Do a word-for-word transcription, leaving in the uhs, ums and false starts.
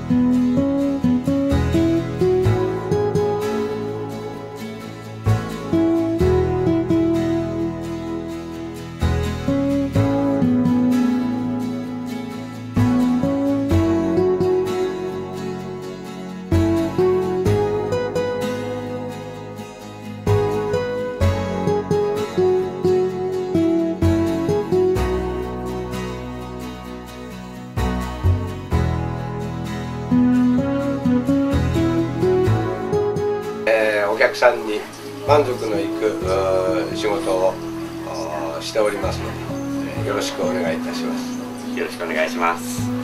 お客さんに満足のいく仕事をしておりますので、よろしくお願いいたします。 よろしくお願いします。